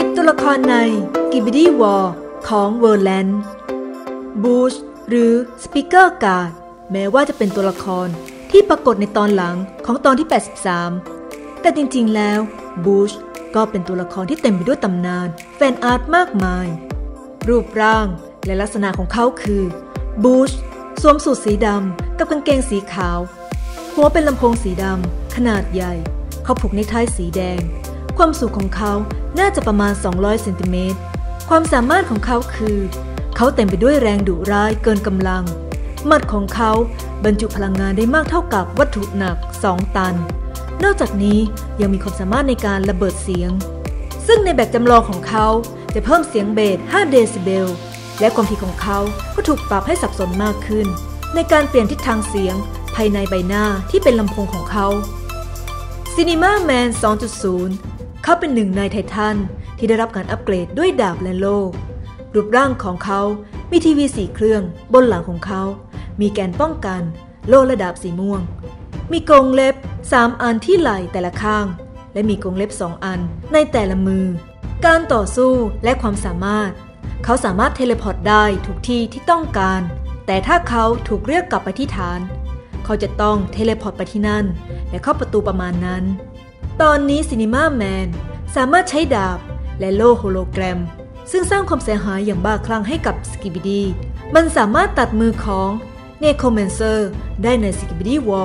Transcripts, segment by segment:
10 ตัวละครใน Skibidi War ของ Worldland บูชหรือ Speaker Guard แม้ว่าจะเป็นตัวละครที่ปรากฏในตอนหลังของตอนที่ 83 แต่จริงๆแล้วบูชก็เป็นตัวละครที่เต็มไปด้วยตำนานแฟนอาร์ตมากมายรูปร่างและลักษณะของเขาคือบูชสวมสูทสีดำกับกางเกงสีขาวหัวเป็นลำโพงสีดำขนาดใหญ่เขาผูกเนคไทสีแดงความสูงของเขาน่าจะประมาณ200 เซนติเมตรความสามารถของเขาคือเขาเต็มไปด้วยแรงดุร้ายเกินกำลังหมัดของเขาบรรจุพลังงานได้มากเท่ากับวัตถุหนัก2 ตันนอกจากนี้ยังมีความสามารถในการระเบิดเสียงซึ่งในแบบจำลองของเขาจะเพิ่มเสียงเบส5 เดซิเบลและความถี่ของเขาก็ถูกปรับให้สับสนมากขึ้นในการเปลี่ยนทิศทางเสียงภายในใบหน้าที่เป็นลำโพงของเขาCinema Man 2.0 เขาเป็นหนึ่งในไททันที่ได้รับการอัปเกรดด้วยดาบและโล่รูปร่างของเขามีทีวี4 เครื่องบนหลังของเขามีแกนป้องกันโล่และดาบสีม่วงมีกรงเล็บ3 อันที่ไหล่แต่ละข้างและมีกรงเล็บ2 อันในแต่ละมือการต่อสู้และความสามารถเขาสามารถเทเลพอร์ตได้ทุกที่ที่ต้องการแต่ถ้าเขาถูกเรียกกลับไปที่ฐานเขาจะต้องเทเลพอร์ตไปที่นั่นและเข้าประตูประมาณนั้นตอนนี้ซินิม่าแมนสามารถใช้ดาบและโล่โฮโลแกรมซึ่งสร้างความเสียหายอย่างบ้าคลั่งให้กับสกิบิดีมันสามารถตัดมือของเนโครแมนเซอร์ได้ใน Skibidi War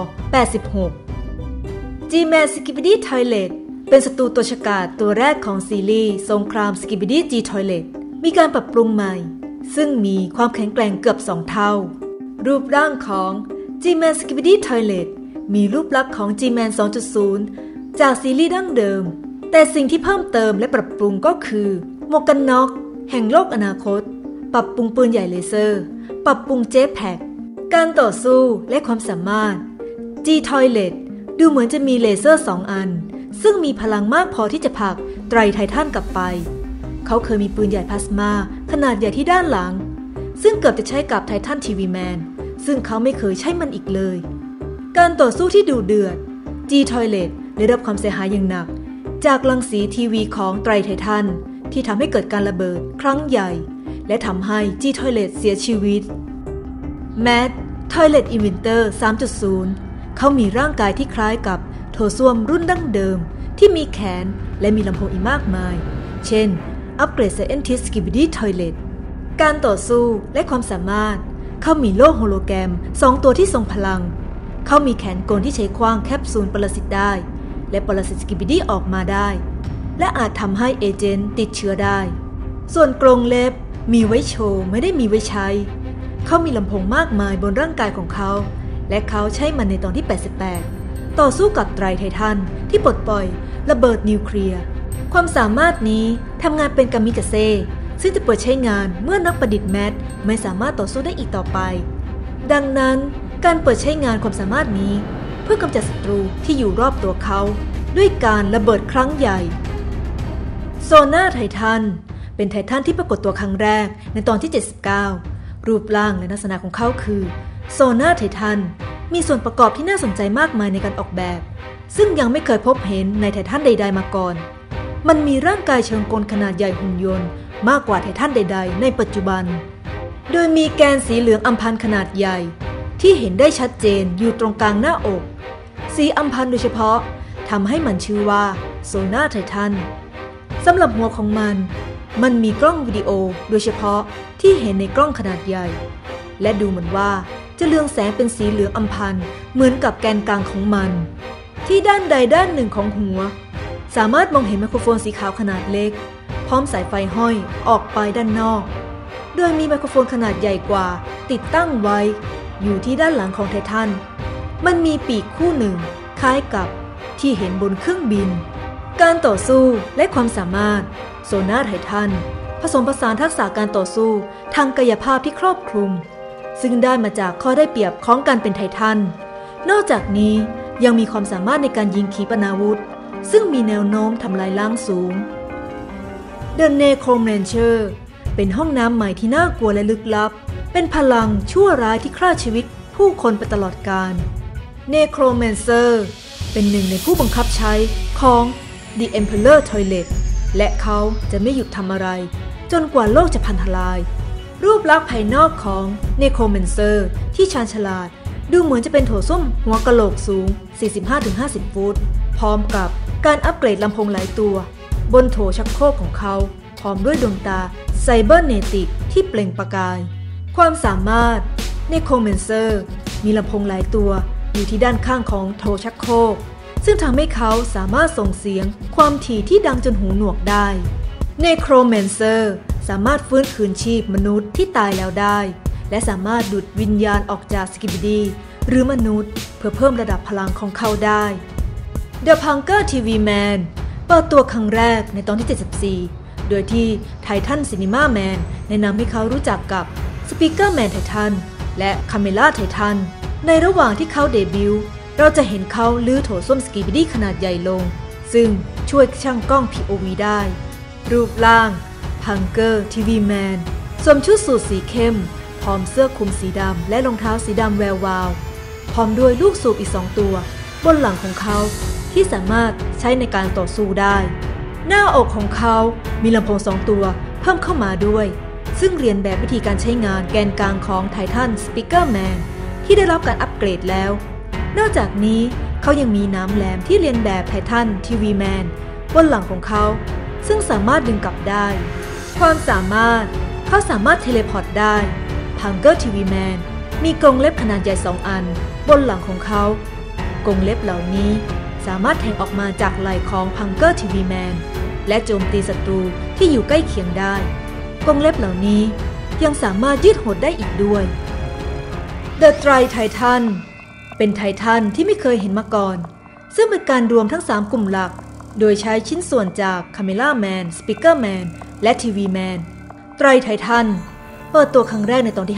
86 G-Man Skibidi Toilet เป็นศัตรูตัวฉกาจตัวแรกของซีรีส์สงคราม Skibidi G Toilet มีการปรับปรุงใหม่ซึ่งมีความแข็งแกร่งเกือบ2 เท่ารูปร่างของ G-Man Skibidi Toilet มีรูปลักษณ์ของ G-Man 2.0 จากซีรีส์ดั้งเดิมแต่สิ่งที่เพิ่มเติมและปรับปรุงก็คือหมวกกันน็อกแห่งโลกอนาคตปรับปรุงปืนใหญ่เลเซอร์ปรับปรุงเจ็ตแพ็คการต่อสู้และความสามารถ G-Toilet ดูเหมือนจะมีเลเซอร์2 อันซึ่งมีพลังมากพอที่จะผลักไตรไททันกลับไปเขาเคยมีปืนใหญ่พลาสมาขนาดใหญ่ที่ด้านหลังซึ่งเกือบจะใช้กับไททันทีวีแมนซึ่งเขาไม่เคยใช้มันอีกเลยการต่อสู้ที่ดุเดือด G-Toilet ได้รับความเสียหายอย่างหนักจากรังสีทีวีของไตรไททันที่ทำให้เกิดการระเบิดครั้งใหญ่และทำให้ G-Toilet เสียชีวิตMad Toilet Inventor 3.0 เขามีร่างกายที่คล้ายกับโถส้วมรุ่นดั้งเดิมที่มีแขนและมีลำโพงอีกมากมายเช่นอัปเกรด Scientist Skibidi Toilet การต่อสู้และความสามารถเขามีโล่โฮโลแกรม2 ตัวที่ทรงพลังเขามีแขนกลที่ใช้คว้างแคปซูลปรสิตได้และปรสิต Skibidi ออกมาได้และอาจทำให้เอเจนต์ติดเชื้อได้ส่วนกรงเล็บมีไว้โชว์ไม่ได้มีไว้ใช้เขามีลำโพงมากมายบนร่างกายของเขาและเขาใช้มันในตอนที่88ต่อสู้กับไตรไททันที่ปลดปล่อยระเบิดนิวเคลียร์ความสามารถนี้ทำงานเป็นกามิกาเซ่ซึ่งจะเปิดใช้งานเมื่อนักประดิษฐ์แมทไม่สามารถต่อสู้ได้อีกต่อไปดังนั้นการเปิดใช้งานความสามารถนี้เพื่อกำจัดศัตรูที่อยู่รอบตัวเขาด้วยการระเบิดครั้งใหญ่โซนาไททันเป็นไททันที่ปรากฏตัวครั้งแรกในตอนที่79รูปร่างและลักษณะของเขาคือโซนาไททันมีส่วนประกอบที่น่าสนใจมากมายในการออกแบบซึ่งยังไม่เคยพบเห็นในไททันใดๆมาก่อนมันมีร่างกายเชิงกลขนาดใหญ่หุ่นยนต์มากกว่าไททันใดๆในปัจจุบันโดยมีแกนสีเหลืองอัมพันธ์ขนาดใหญ่ที่เห็นได้ชัดเจนอยู่ตรงกลางหน้าอกสีอัมพันธ์โดยเฉพาะทำให้มันชื่อว่าโซนาไททันสำหรับหัวของมันมีกล้องวิดีโอโดยเฉพาะที่เห็นในกล้องขนาดใหญ่และดูเหมือนว่าจะเรืองแสงเป็นสีเหลืองอัมพันธ์เหมือนกับแกนกลางของมันที่ด้านใดด้านหนึ่งของหัวสามารถมองเห็นไมโครโฟนสีขาวขนาดเล็กพร้อมสายไฟห้อยออกไปด้านนอกโดยมีไมโครโฟนขนาดใหญ่กว่าติดตั้งไว้อยู่ที่ด้านหลังของไททันมันมีปีกคู่หนึ่งคล้ายกับที่เห็นบนเครื่องบินการต่อสู้และความสามารถโซนาไททันผสมผสานทักษะการต่อสู้ทางกายภาพที่ครอบคลุมซึ่งได้มาจากข้อได้เปรียบของการเป็นไททันนอกจากนี้ยังมีความสามารถในการยิงขีปนาวุธซึ่งมีแนวโน้มทำลายล้างสูง The Necromancer เป็นห้องน้ำใหม่ที่น่ากลัวและลึกลับเป็นพลังชั่วร้ายที่ฆ่าชีวิตผู้คนไปตลอดกาล Necromancer เป็นหนึ่งในผู้บังคับใช้ของ The Emperor Toilet และเขาจะไม่หยุดทำอะไรจนกว่าโลกจะพังทลายรูปลักษณ์ภายนอกของเนโครแมนเซอร์ที่ชาญฉลาดดูเหมือนจะเป็นโถส้วมหัวกะโหลกสูง 45-50 ฟุตพร้อมกับการอัปเกรดลำโพงหลายตัวบนโถชักโครกของเขาพร้อมด้วยดวงตาไซเบอร์เนติกที่เปล่งประกายความสามารถเนโครแมนเซอร์มีลำโพงหลายตัวอยู่ที่ด้านข้างของโถชักโครกซึ่งทำให้เขาสามารถส่งเสียงความถี่ที่ดังจนหูหนวกได้เนโครแมนเซอร์สามารถฟื้นคืนชีพมนุษย์ที่ตายแล้วได้และสามารถดูดวิญญาณออกจากสกิบิดีหรือมนุษย์เพื่อเพิ่มระดับพลังของเขาได้ The Punker TV Man เปิดตัวครั้งแรกในตอนที่ 74 โดยที่ไททันซินิม่าแมนแนะนำให้เขารู้จักกับสปีกเกอร์แมนไททันและคาเมล่าไททันในระหว่างที่เขาเดบิวต์เราจะเห็นเขาลื้อโถส้วมสกิบิดีขนาดใหญ่ลงซึ่งช่วยช่างกล้อง POV ได้รูปร่าง Punker TV Man สวมชุดสูทสีเข้มพร้อมเสื้อคลุมสีดำและรองเท้าสีดำแวววาวพร้อมด้วยลูกสูบอีก2ตัวบนหลังของเขาที่สามารถใช้ในการต่อสู้ได้หน้าอกของเขามีลำโพง2ตัวเพิ่มเข้ามาด้วยซึ่งเรียนแบบวิธีการใช้งานแกนกลางของไททันสปีกเกอร์แมนที่ได้รับการอัปเกรดแล้วนอกจากนี้เขายังมีน้ำแหลมที่เรียนแบบไททันทีวีแมนบนหลังของเขาซึ่งสามารถดึงกลับได้ความสามารถเขาสามารถเทเลพอร์ตได้ Punker TV Man มีกรงเล็บขนาดใหญ่2อันบนหลังของเขากรงเล็บเหล่านี้สามารถแทงออกมาจากไหล่ของ Punker TV Man และโจมตีศัตรูที่อยู่ใกล้เคียงได้กรงเล็บเหล่านี้ยังสามารถยืดหดได้อีกด้วย The Tri Titan เป็นไททันที่ไม่เคยเห็นมาก่อนซึ่งเป็นการรวมทั้ง3กลุ่มหลักโดยใช้ชิ้นส่วนจากคาเมล่าแมนสปีกเกอร์แมนและทีวีแมนไตรไททันเปิดตัวครั้งแรกในตอนที่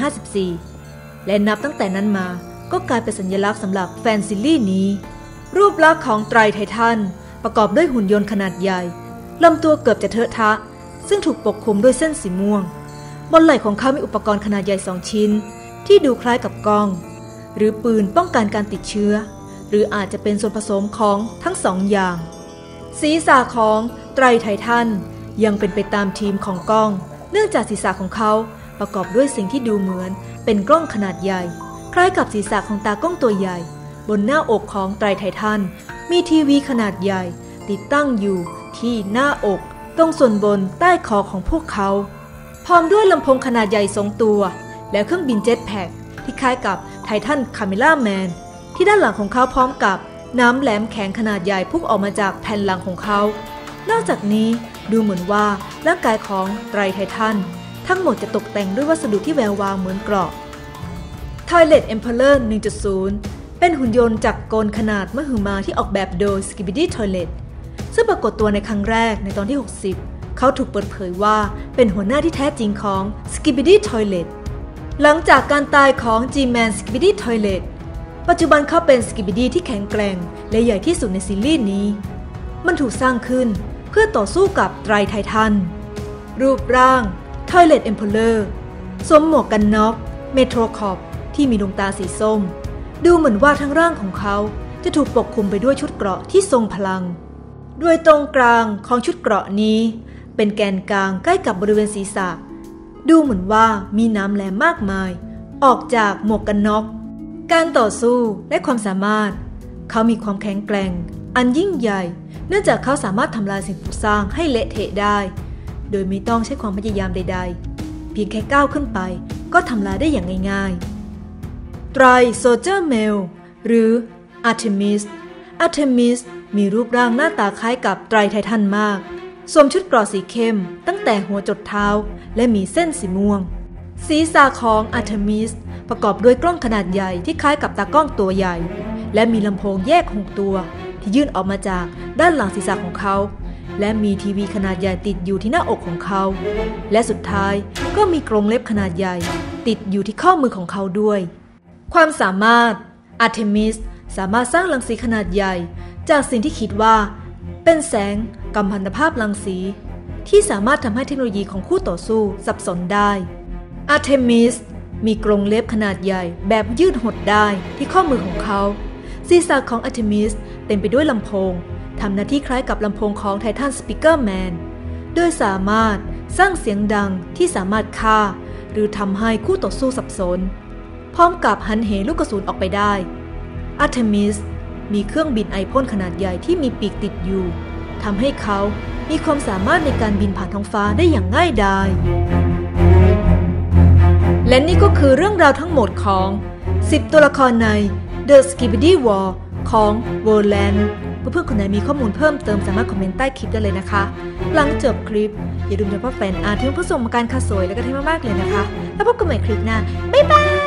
54และนับตั้งแต่นั้นมาก็กลายเป็นสัญลักษณ์สำหรับแฟนซีรีส์นี้รูปลักษณ์ของไตรไททันประกอบด้วยหุ่นยนต์ขนาดใหญ่ลำตัวเกือบจะเทอะทะซึ่งถูกปกคลุมด้วยเส้นสีม่วงบนไหล่ของเขามีอุปกรณ์ขนาดใหญ่2ชิ้นที่ดูคล้ายกับกล้องหรือปืนป้องกันการติดเชื้อหรืออาจจะเป็นส่วนผสมของทั้ง2อย่างศีรษะของไตรไททันยังเป็นไปตามทีมของกล้องเนื่องจากศีรษะของเขาประกอบด้วยสิ่งที่ดูเหมือนเป็นกล้องขนาดใหญ่คล้ายกับศีรษะของตากล้องตัวใหญ่บนหน้าอกของไตรไททันมีทีวีขนาดใหญ่ติดตั้งอยู่ที่หน้าอกตรงส่วนบนใต้คอของพวกเขาพร้อมด้วยลำโพงขนาดใหญ่2ตัวและเครื่องบินเจ็ตแพ็กที่คล้ายกับไททันคาเมล่าแมนที่ด้านหลังของเขาพร้อมกับน้ำแหลมแข็งขนาดใหญ่พุ่งออกมาจากแผ่นหลังของเขานอกจากนี้ดูเหมือนว่าร่างกายของไตรไททันทั้งหมดจะตกแต่งด้วยวัสดุที่แวววาวเหมือนเกราะ Toilet Emperor 1.0 เป็นหุ่นยนต์จักรกลขนาดมหึมาที่ออกแบบโดย Skibidi Toilet ซึ่งปรากฏตัวในครั้งแรกในตอนที่ 60เขาถูกเปิดเผยว่าเป็นหัวหน้าที่แท้จริงของ Skibidi Toilet หลังจากการตายของ G-Man Skibidi Toilet ปัจจุบันเขาเป็นสกิบิดี้ที่แข็งแกร่งและใหญ่ที่สุดในซีรีส์นี้มันถูกสร้างขึ้นเพื่อต่อสู้กับไตรไททันรูปร่าง Toilet Emperor สวมหมวกกันน็อกเมโทรคอปที่มีดวงตาสีส้มดูเหมือนว่าทั้งร่างของเขาจะถูกปกคลุมไปด้วยชุดเกราะที่ทรงพลังโดยตรงกลางของชุดเกราะนี้เป็นแกนกลางใกล้กับบริเวณศีรษะดูเหมือนว่ามีน้ำแหลมมากมายออกจากหมวกกันน็อกการต่อสู้และความสามารถเขามีความแข็งแกร่งอันยิ่งใหญ่เนื่องจากเขาสามารถทำลายสิ่งปลูกสร้างให้เละเทะได้โดยไม่ต้องใช้ความพยายามใดๆเพียงแค่ก้าวขึ้นไปก็ทำลายได้อย่างง่ายๆไตรโซเจอร์เมลหรืออาร์เทมิสมีรูปร่างหน้าตาคล้ายกับไตรไททันมากสวมชุดเกราะสีเข้มตั้งแต่หัวจดเท้าและมีเส้นสีม่วงศีรษะของอาร์เทมิสประกอบด้วยกล้องขนาดใหญ่ที่คล้ายกับตากล้องตัวใหญ่และมีลำโพงแยก6ตัวที่ยื่นออกมาจากด้านหลังศีรษะของเขาและมีทีวีขนาดใหญ่ติดอยู่ที่หน้าอกของเขาและสุดท้ายก็มีกรงเล็บขนาดใหญ่ติดอยู่ที่ข้อมือของเขาด้วยความสามารถอาร์เทมิสสามารถสร้างรังสีขนาดใหญ่จากสิ่งที่คิดว่าเป็นแสงกัมมันตภาพรังสีที่สามารถทำให้เทคโนโลยีของคู่ต่อสู้สับสนได้อาร์เทมิสมีกรงเล็บขนาดใหญ่แบบยืดหดได้ที่ข้อมือของเขาศีรษะของอาร์เทมิสเต็มไปด้วยลำโพงทำหน้าที่คล้ายกับลำโพงของไททันสปีกเกอร์แมนโดยสามารถสร้างเสียงดังที่สามารถฆ่าหรือทำให้คู่ต่อสู้สับสนพร้อมกับหันเหลูกกระสุนออกไปได้อาร์เทมิสมีเครื่องบินไอพ่นขนาดใหญ่ที่มีปีกติดอยู่ทำให้เขามีความสามารถในการบินผ่านท้องฟ้าได้อย่างง่ายดายและนี่ก็คือเรื่องราวทั้งหมดของ10ตัวละครใน The Skibidi War ของ Worldland เพื่อนๆคนไหนมีข้อมูลเพิ่มเติมสามารถคอมเมนต์ใต้คลิปได้เลยนะคะหลังจบคลิปอย่าลืมเฉพาะแฟนอาร์ตที่เพื่อนๆส่งมาการคาสวยและก็เท่มากๆเลยนะคะแล้วพบกันใหม่คลิปหน้าบ๊ายบาย